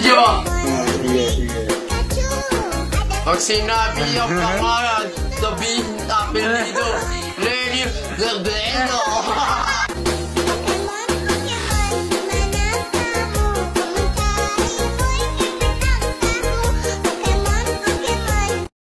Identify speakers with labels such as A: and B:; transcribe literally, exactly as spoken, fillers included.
A: video.
B: Sige, sige.
A: Pag sinabi yung pangalan, sabihin apelido, Leni Robredo.